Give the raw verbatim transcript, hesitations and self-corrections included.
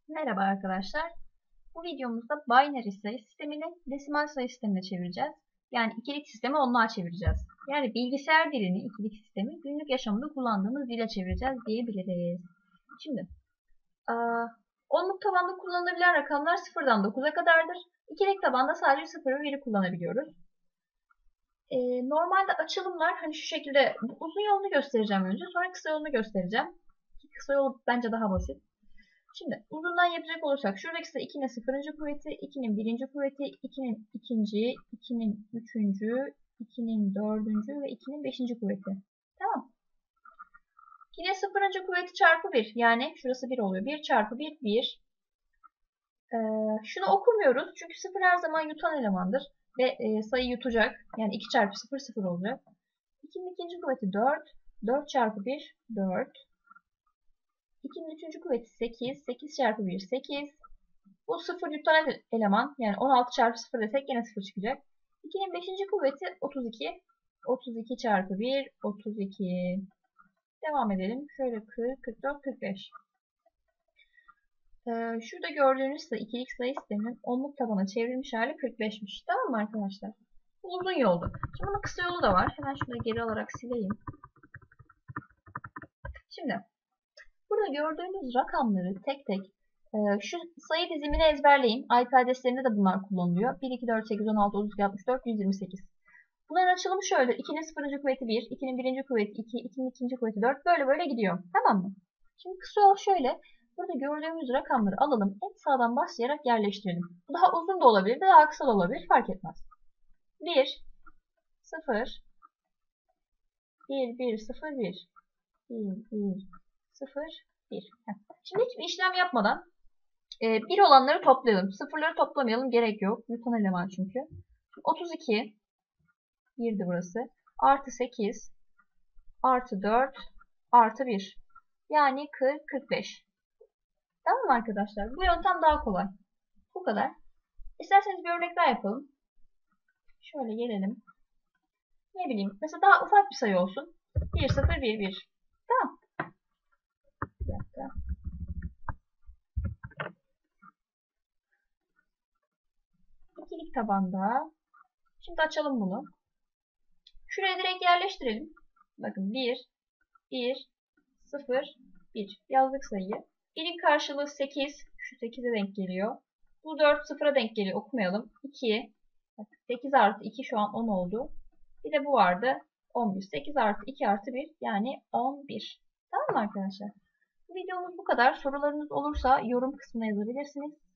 Merhaba arkadaşlar. Bu videomuzda binary sayı sistemini desimal sayı sistemine çevireceğiz. Yani ikilik sistemi onluğa çevireceğiz. Yani bilgisayar dilini ikilik sistemi günlük yaşamda kullandığımız dile çevireceğiz diyebiliriz. Şimdi onluk tabanda kullanılabilen rakamlar sıfırdan dokuza kadardır. İkilik tabanda sadece sıfır ve biri kullanabiliyoruz. Ee, normalde açılımlar hani şu şekilde uzun yolunu göstereceğim önce, sonra kısa yolunu göstereceğim. Kısa yol bence daha basit. Şimdi uzundan yapacak olursak şuradaki ise ikinin sıfırıncı kuvveti, ikinin birinci kuvveti, ikinin ikinci, ikinin üçüncü, ikinin dördüncü ve ikinin beşinci kuvveti. Tamam. ikinin sıfırıncı kuvveti çarpı bir. Yani şurası bir oluyor. bir çarpı bir, bir. Ee, şunu okumuyoruz. Çünkü sıfır her zaman yutan elemandır. Ve e, sayı yutacak. Yani iki çarpı sıfır, sıfır olacak. ikinin ikinci kuvveti dört. dört çarpı bir, dört. ikinin üçüncü kuvveti sekiz. sekiz çarpı bir, sekiz. Bu sıfır yutan eleman. Yani on altı çarpı sıfır desek yine sıfır çıkacak. ikinin beşinci kuvveti otuz iki. otuz iki çarpı bir, otuz iki. Devam edelim. Şöyle kırk, kırk dört, kırk beş. Ee, şurada gördüğünüz sayı ikilik sayı sisteminin onluk tabana çevrilmiş hali kırk beşmiş. Tamam mı arkadaşlar? Bu uzun yoldu. Şimdi bunun kısa yolu da var. Hemen şunu geri alarak sileyim. Şimdi burada gördüğünüz rakamları tek tek e, şu sayı dizimini ezberleyin. iPad derslerinde de bunlar kullanılıyor. bir, iki, dört, sekiz, on altı, otuz iki, altmış dört, yüz yirmi sekiz. Bunların açılımı şöyle. ikinin sıfırıncı kuvveti bir, ikinin birinci kuvveti iki, ikinin ikinci kuvveti dört. Böyle böyle gidiyor. Tamam mı? Şimdi kısa yol şöyle. Burada gördüğümüz rakamları alalım. En sağdan başlayarak yerleştirelim. Bu daha uzun da olabilir, daha kısa da olabilir. Fark etmez. bir, sıfır, bir, bir, sıfır, bir, bir, bir, sıfır, bir. Şimdi hiçbir işlem yapmadan e, bir olanları toplayalım. Sıfırları toplamayalım. Gerek yok. Yutan eleman çünkü. otuz iki. birdi burası. Artı sekiz. Artı dört. Artı bir. Yani kırk, kırk beş. Tamam mı arkadaşlar? Bu yöntem daha kolay. Bu kadar. İsterseniz bir örnek daha yapalım. Şöyle gelelim. Ne bileyim. Mesela daha ufak bir sayı olsun. bir, sıfır, bir, bir. Tamam. Bir dakika. İkilik tabanda. Şimdi açalım bunu. Şuraya direkt yerleştirelim. Bakın bir, bir, sıfır, bir. Yazdık sayıyı. birin karşılığı sekiz. Şu sekize denk geliyor. Bu dört sıfıra denk geliyor. Okumayalım. iki. sekiz artı iki şu an on oldu. Bir de bu vardı. on bir. sekiz artı iki artı bir yani on bir. Tamam mı arkadaşlar? Bu videomuz bu kadar. Sorularınız olursa yorum kısmına yazabilirsiniz.